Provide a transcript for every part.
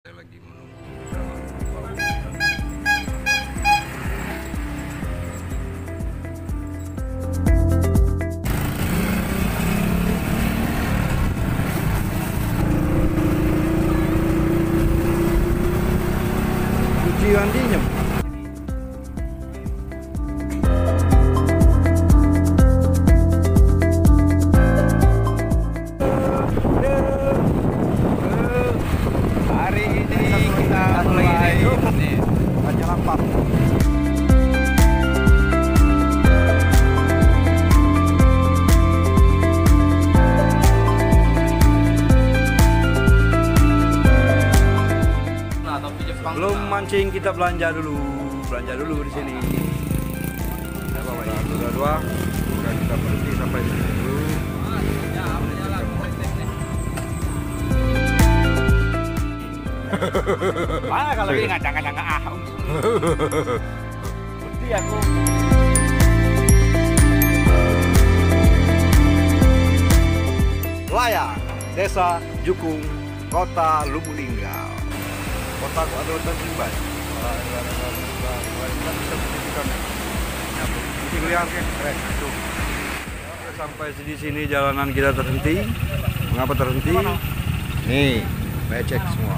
Saya lagi menunggu cuci mandinya. Hari ini kita mulai nih Raja Ampat. Belum mancing, kita belanja dulu di sini. Kita bawa dua, kita berhenti sampai sini dulu. Mana kalau ini ngacang-ngacang Bukti aku. Layang, Desa Jukung, Kota Lubuk Linggau. Kota kok ada hutan rimba. Sampai di sini jalanan kita terhenti. Mengapa terhenti? Nih, becek semua.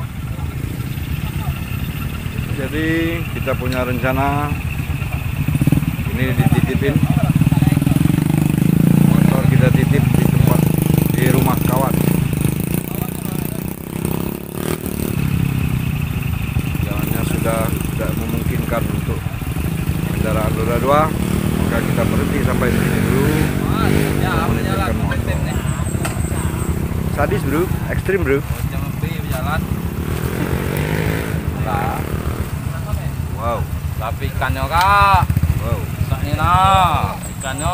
Jadi kita punya rencana ini dititipin motor, kita titip di tempat di rumah kawan. Jalannya sudah tidak memungkinkan untuk kendaraan roda 2, maka kita berhenti sampai di sini dulu. Menitipkan motor. Sadis bro, ekstrim bro. Jalan. Nah. Wow. Tapi ikannya kak. Wow. Tak ini nah ikannya.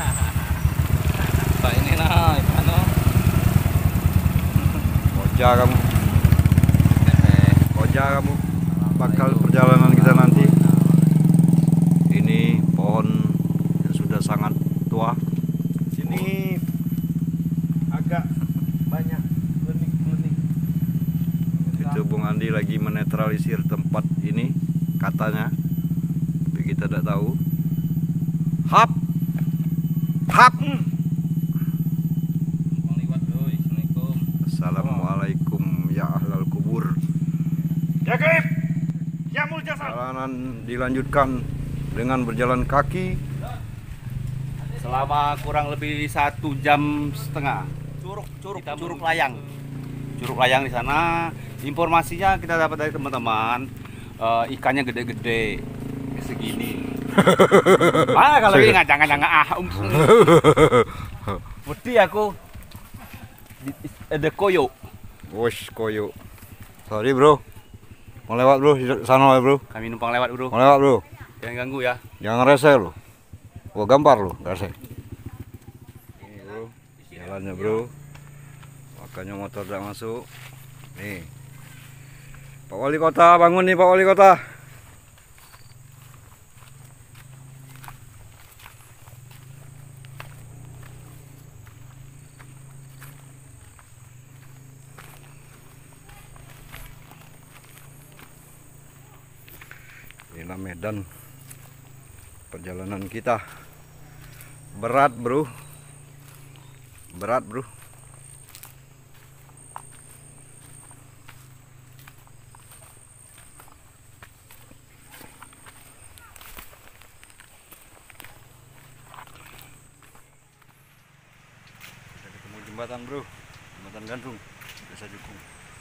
Tak ini nah ikannya. Koja kamu. Koja kamu. Bakal perjalanan kita nanti. Ini pohon yang sudah sangat tua. Sini agak banyak klenik-klenik. Itu Bung Andi lagi menetralisir tempat ini katanya, tapi kita tidak tahu. Hap. Assalamualaikum. Assalamualaikum ya ahlal kubur. Ya gaib. Ya muljasa. Perjalanan dilanjutkan dengan berjalan kaki Selama kurang lebih 1,5 jam. Curug Layang. Curug Layang di sana. Informasinya kita dapat dari teman-teman, ikannya gede-gede segini. Mana kalau ini ngacang-ngacang Bukti aku. Ada koyo. Wush, koyo. Sorry bro, mau lewat bro, di sana bro. Kami numpang lewat bro. Mau lewat bro, Jangan ganggu ya. jangan rese lo. Gua gampar lo, rese. Ini bro, jalannya bro. Makanya motor tidak masuk. Nih, Pak Wali Kota, bangun nih Pak Wali Kota. Inilah medan perjalanan kita. Berat bro, berat bro. Kita ketemu jembatan bro, jembatan gantung Desa Jukung.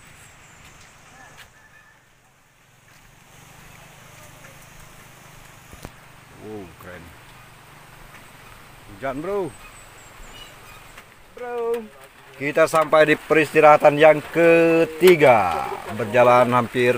Wow, keren. Hujan bro. Kita sampai di peristirahatan yang ketiga. Berjalan hampir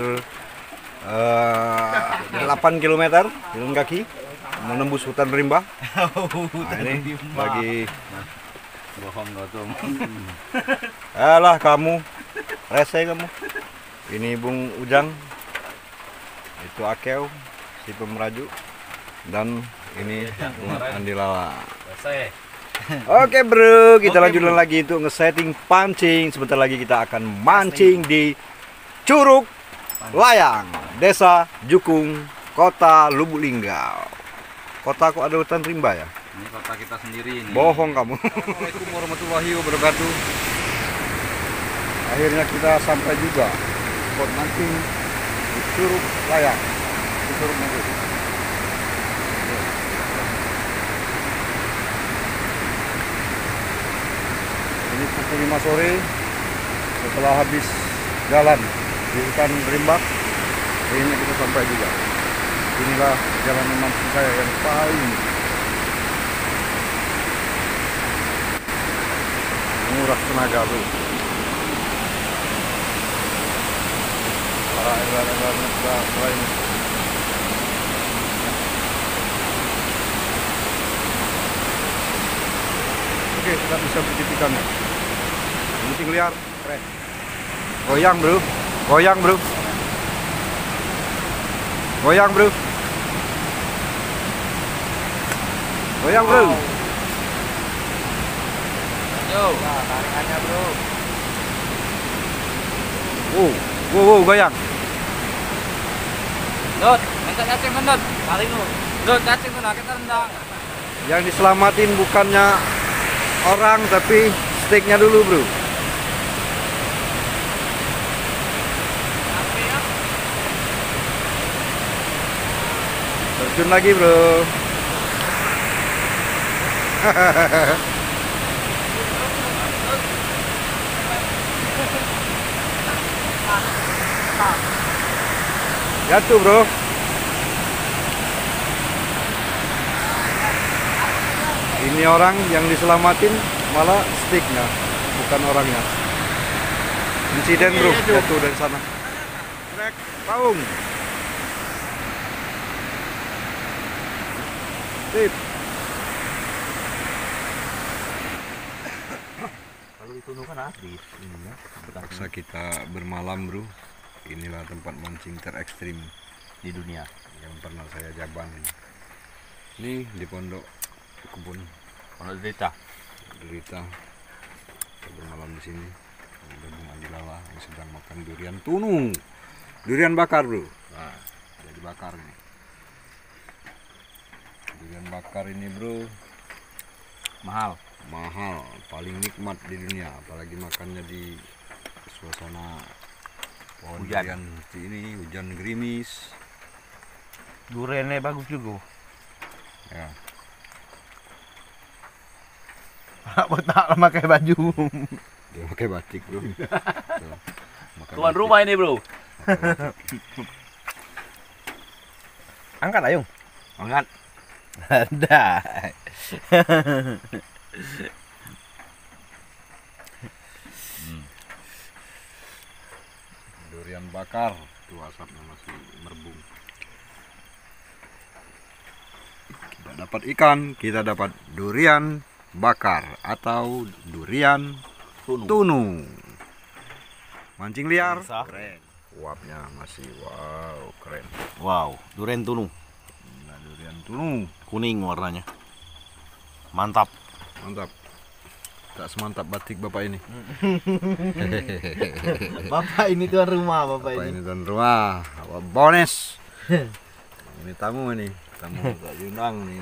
8 km jalan kaki menembus hutan rimba. Nah, ini lagi Bohong gak tuh. alah kamu, rese kamu. Ini Bung Ujang, itu Akeu, si pemeraju, dan ini Bung Andi Lala. Oke bro, kita lanjutkan lagi untuk nge-setting pancing. Sebentar lagi kita akan mancing di Curug Layang, Desa Jukung, Kota Lubuk Linggau. Kota kok ada hutan rimba ya? Ini kota kita sendiri ini. Bohong kamu. Assalamualaikum warahmatullahi wabarakatuh. Akhirnya kita sampai juga spot mancing di Curug Layang, di Curug Layang. Ini pukul 5 sore setelah habis jalan di hutan rimba. Akhirnya kita sampai juga. Inilah jalan mancing saya yang paling murah tenaga bro. Para elar-elar lain. Oke, kita bisa bikin ikannya. Mancing liar, keren. Goyang bro, goyang bro, goyang bro, goyang bro. Yo, nah, tarikannya bro. Wow, goyang. Dot, minta cacing mendot. Tarik lu. Dot, cacing tuh kita rendang. Yang diselamatin bukannya orang tapi steaknya dulu bro. Terjun lagi bro. Jatuh bro. Ini orang yang diselamatin malah sticknya, bukan orangnya. Insiden bro, jatuh dari sana. Trek paung. Sip. Kalau itu kan aktif ini ya. Terpaksa kita bermalam bro. Inilah tempat mancing terekstrim Di dunia. yang pernah saya jaban. Ini di pondok kebun Pondok Derita. Derita. Kita bermalam di sini. Ada Bung Adilala yang sedang makan durian tunung. Durian bakar bro. Nah, jadi bakar nih. Durian bakar ini bro Mahal. mahal, paling nikmat di dunia, apalagi makannya di suasana pohon Hujan. durian seperti ini, hujan gerimis. Duriannya bagus juga. Ya, Buat tak pakai baju. dia pakai batik bro. Tuh, pakai Tuan batik. rumah ini bro. Angkat Ayung. Angkat. Ada. Durian bakar, tuh asapnya masih merbung. Kita dapat ikan, kita dapat durian bakar atau durian tunu. Mancing liar, Bisa. keren. Uapnya masih wow, keren. Wow, durian tunu. Nah, durian tunu, Kuning warnanya. Mantap. mantap. Tak semantap batik bapak ini. Bapak ini tuan rumah, Bapak ini tuan rumah, Bapak Bones. Ini tamu ini, tamu tak diundang nih.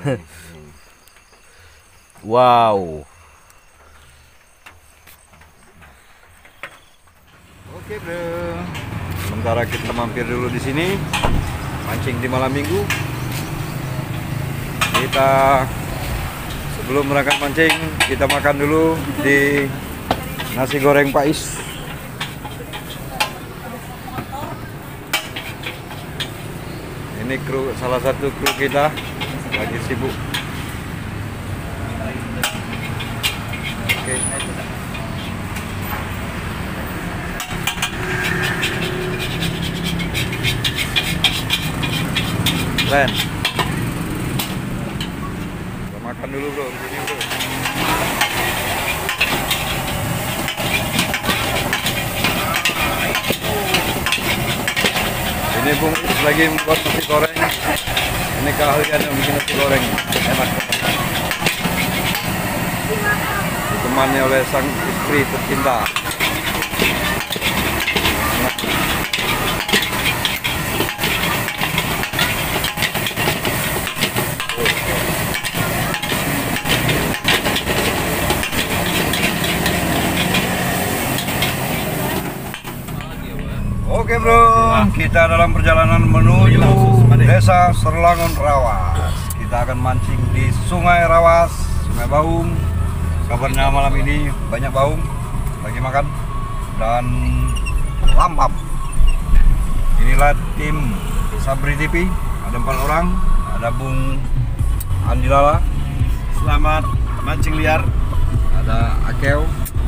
Wow. Oke bro, sementara kita mampir dulu di sini, mancing di malam minggu. Kita sebelum berangkat mancing, kita makan dulu di nasi goreng Pais. Ini kru, salah satu kru kita lagi sibuk. Oke. Keren. Kita makan dulu bro, di sini bro. Ini Bung lagi membuat nasi goreng. Ini keahlian yang bikin nasi goreng, enak. Ditemani oleh sang istri tercinta. Enak. Oke bro, kita dalam perjalanan menuju desa Serlangun Rawas. Kita akan mancing di Sungai Rawas, Sungai Baung. Kabarnya malam ini banyak baung lagi makan dan lampam. Inilah tim Sabri TV, ada 4 orang, ada Bung Andi Lala, Selamat mancing liar. ada Akeo,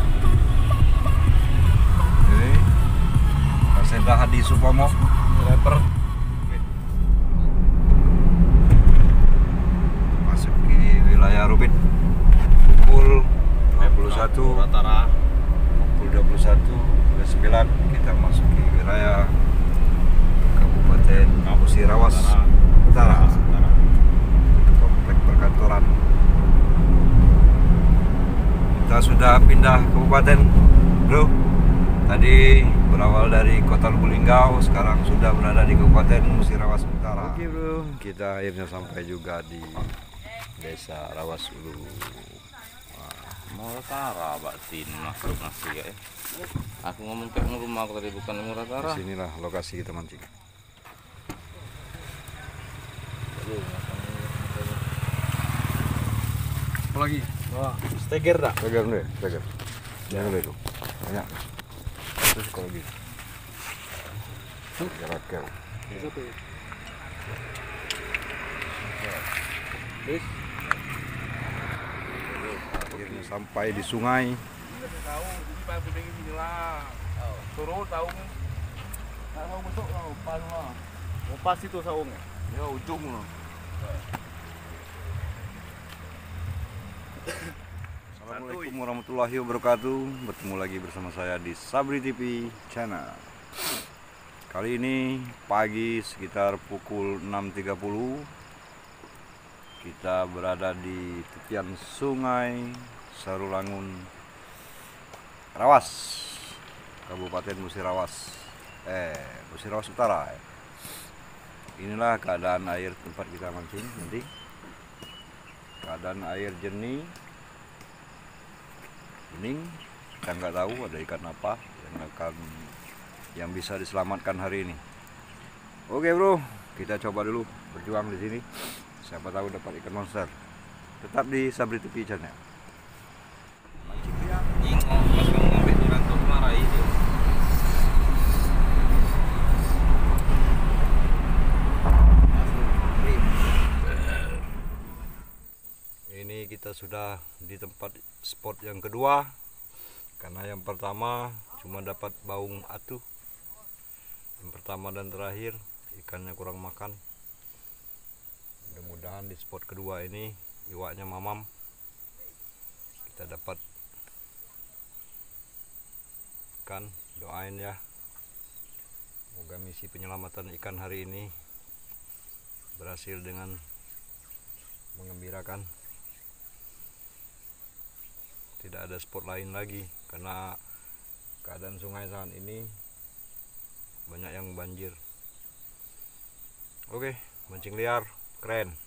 ini Kasenda Hadi Supomo, rapper. Masuk ke wilayah Rubin pukul 21, Ratara. pukul 21.09 kita masuk ke wilayah Kabupaten Musirawas Utara, komplek perkantoran. Kita sudah pindah kabupaten bro, tadi berawal dari kota Lubuk sekarang sudah berada di Kabupaten Musirawas Utara. Oke bro, kita akhirnya sampai juga di desa Rawas Ulu. Mau Ratara, batin masuk nasi ya. Aku ngomong kayak rumah aku tadi bukan mau Ratara. Disinilah lokasi kita mancing. Apa lagi? Steger dah. Pegang dulu ya, pegang. Jangan dulu itu. Banyak. Terus kalau gitu. Jarak-jarak. Akhirnya sampai di sungai. Pas itu saungnya. Ya ujung loh. Assalamualaikum warahmatullahi wabarakatuh. Bertemu lagi bersama saya di Sabri TV Channel. Kali ini pagi sekitar pukul 6.30 kita berada di tepian sungai Sarulangun Rawas, Kabupaten Musirawas Utara. Inilah keadaan air tempat kita mancing nanti. Keadaan air jernih, bening. Kita nggak tahu ada ikan apa yang bisa diselamatkan hari ini. Oke bro, kita coba dulu berjuang di sini. Siapa tahu dapat ikan monster. Tetap di Sabri TV Channel. Mancing dia. Ingok pas kamu ngambil di rantok marah itu. Ini kita sudah di tempat spot yang kedua, karena yang pertama cuma dapat baung atuh. Yang pertama dan terakhir ikannya kurang makan. Mudah-mudahan di spot kedua ini iwaknya mamam, kita dapat ikan. Doain ya, semoga misi penyelamatan ikan hari ini berhasil dengan mengembirakan. Tidak ada spot lain lagi karena keadaan sungai saat ini banyak yang banjir. Oke, mancing liar keren.